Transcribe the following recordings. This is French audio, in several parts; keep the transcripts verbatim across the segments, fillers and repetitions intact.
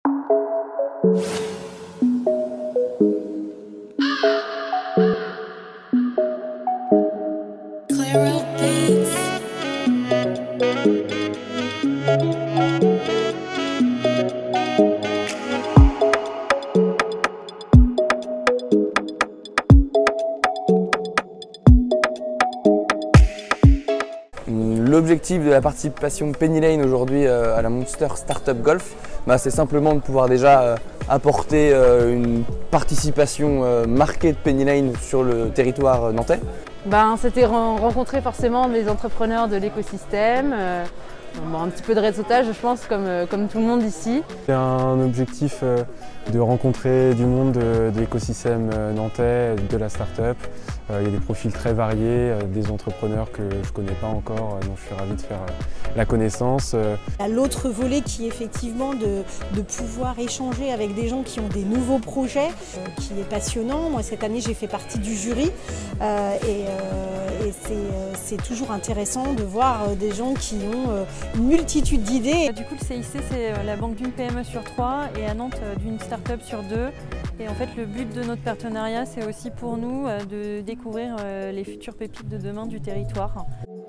L'objectif de la participation Penny Lane aujourd'hui à la Monster Startup Golf, bah, c'est simplement de pouvoir déjà apporter une participation marquée de Penny Lane sur le territoire nantais. Ben, c'était rencontrer forcément des entrepreneurs de l'écosystème, euh, bon, un petit peu de réseautage je pense comme, comme tout le monde ici. C'est un objectif de rencontrer du monde de, de l'écosystème nantais, de la start-up. Il y a des profils très variés, des entrepreneurs que je ne connais pas encore, dont je suis ravi de faire la connaissance. Il y a l'autre volet qui est effectivement de, de pouvoir échanger avec des gens qui ont des nouveaux projets, euh, qui est passionnant. Moi cette année j'ai fait partie du jury euh, et, euh, et c'est toujours intéressant de voir des gens qui ont euh, une multitude d'idées. Du coup le C I C c'est la banque d'une P M E sur trois et à Nantes d'une start-up sur deux. Et en fait le but de notre partenariat c'est aussi pour nous de découvrir les futures pépites de demain du territoire.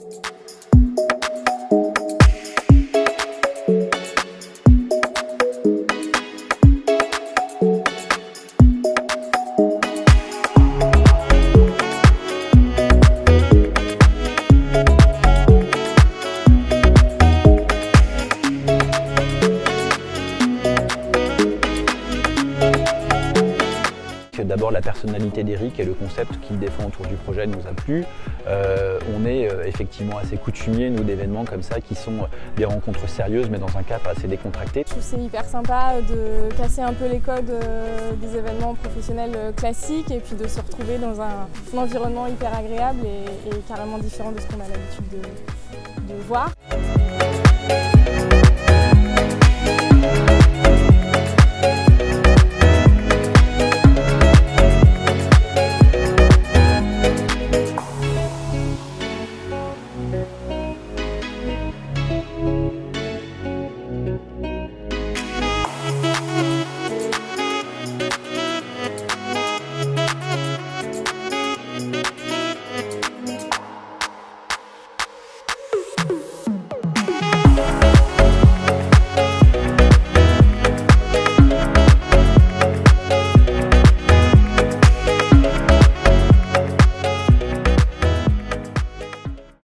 D'abord la personnalité d'Eric et le concept qu'il défend autour du projet nous a plu. Euh, on est euh, effectivement assez coutumiers nous d'événements comme ça qui sont des rencontres sérieuses mais dans un cadre assez décontracté. Je trouve que c'est hyper sympa de casser un peu les codes euh, des événements professionnels classiques et puis de se retrouver dans un, un environnement hyper agréable et, et carrément différent de ce qu'on a l'habitude de, de voir.